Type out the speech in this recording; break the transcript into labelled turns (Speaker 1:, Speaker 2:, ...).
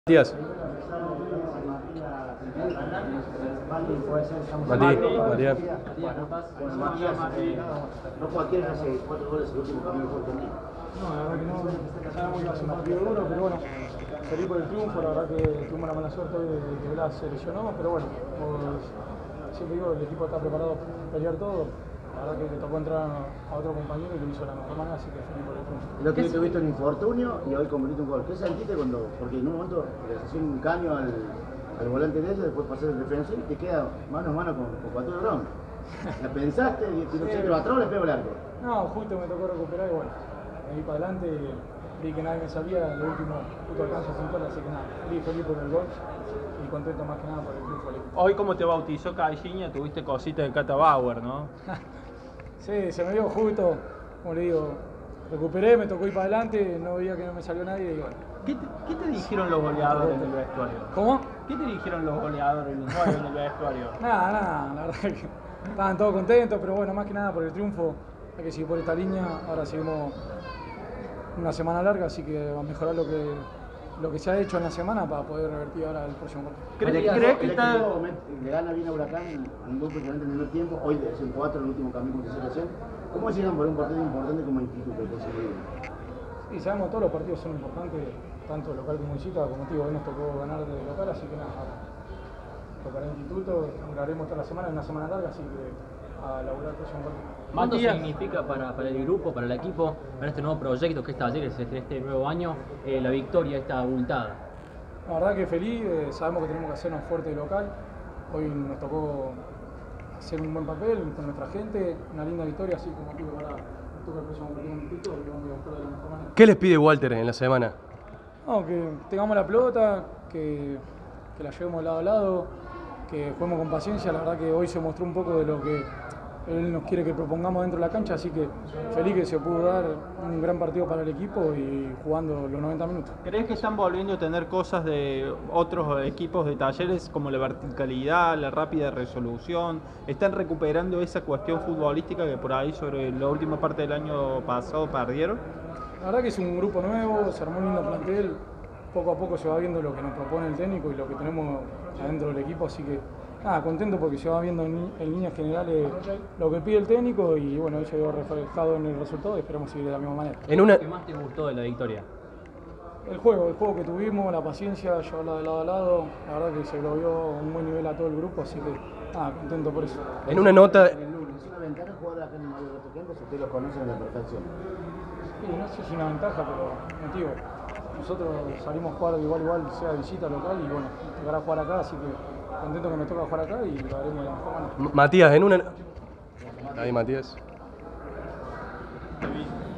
Speaker 1: Matías. Matías.
Speaker 2: No cualquiera hace 4 goles el último camino por torneo.
Speaker 3: No, la verdad que no. Sabemos que va a ser un partido duro, pero bueno, feliz por el triunfo. La verdad que tuvimos la mala suerte hoy de que Blas se lesionó, pero bueno, siempre digo, el equipo está preparado para pelear todo. La verdad que le tocó entrar a otro compañero y lo hizo de la mejor manera, así que feliz por el triunfo.
Speaker 2: El otro día tuviste un infortunio y hoy convertiste un gol. ¿Qué sentiste cuando, porque en un momento le haces un caño al volante de ellos, después pasás el defensor y te queda mano a mano con Pato de Brown? ¿La pensaste y tiró un centro atrás o le pegó el arco?
Speaker 3: No, justo me tocó recuperar y bueno, me di para adelante y vi que nadie me salía, lo último justo alcanzo a cintura, así que nada, feliz por el gol y contento más que nada por el triunfo del equipo.
Speaker 4: Hoy como te bautizó Caixinha, tuviste cositas de Cata Bauer, ¿no?
Speaker 3: Sí, se me dio justo, como le digo, recuperé, me tocó ir para adelante, no veía que no me salió nadie y bueno.
Speaker 4: ¿Qué te dijeron los goleadores en el vestuario?
Speaker 3: ¿Cómo?
Speaker 4: ¿Qué te dijeron los goleadores, los 9 en el vestuario?
Speaker 3: Nada, la verdad que estaban todos contentos, pero bueno, más que nada por el triunfo, hay que seguir por esta línea, ahora seguimos una semana larga, así que va a mejorar lo que se ha hecho en la semana para poder revertir ahora el próximo partido.
Speaker 4: ¿Crees que está...?
Speaker 2: Le gana bien a Huracán, un gol impresionante en el primer tiempo, hoy es el 4, el último camino con tercera. ¿Cómo llegan por un partido importante como instituto?
Speaker 3: Sí, sabemos que todos los partidos son importantes, tanto local como visita, como te digo, hoy nos tocó ganar de local, así que nada, tocará el instituto, duraremos toda la semana, es una semana larga, así que a laburar el próximo partido.
Speaker 5: ¿Cuánto significa para el grupo, para el equipo, para este nuevo proyecto que es Talleres, este nuevo año, la victoria esta abultada?
Speaker 3: La verdad que feliz, sabemos que tenemos que hacernos fuerte de local, hoy nos tocó hacer un buen papel con nuestra gente, una linda victoria, así como digo, ahora nos toca el próximo partido un instituto y vamos a buscar de la mejor manera.
Speaker 1: ¿Qué les pide Walter en la semana?
Speaker 3: No, que tengamos la pelota, que la llevemos lado a lado, que juguemos con paciencia. La verdad que hoy se mostró un poco de lo que él nos quiere que propongamos dentro de la cancha, así que feliz que se pudo dar un gran partido para el equipo y jugando los 90 minutos.
Speaker 4: ¿Crees que están volviendo a tener cosas de otros equipos de Talleres como la verticalidad, la rápida resolución? ¿Están recuperando esa cuestión futbolística que por ahí sobre la última parte del año pasado perdieron?
Speaker 3: La verdad que es un grupo nuevo, se armó un lindo plantel, poco a poco se va viendo lo que nos propone el técnico y lo que tenemos adentro del equipo, así que nada, contento porque se va viendo en líneas generales lo que pide el técnico y bueno, eso se vio reflejado en el resultado y esperamos seguir de la misma manera.
Speaker 5: ¿Qué más te gustó de la victoria?
Speaker 3: El juego que tuvimos, la paciencia, llevarla de lado a lado, la verdad que se lo vio un buen nivel a todo el grupo, así que nada, contento por eso.
Speaker 1: En una nota...
Speaker 2: Es una ventaja jugar acá en el Mario Retoquendo si ustedes lo conocen a la perfección.
Speaker 3: Sí, no sé si es una ventaja, pero motivo. Nosotros salimos a jugar de igual a igual, sea visita local y bueno, tocará jugar acá, así que contento que nos toca jugar acá y lo haremos de la mejor manera.
Speaker 1: Matías, en una... Ahí, Matías.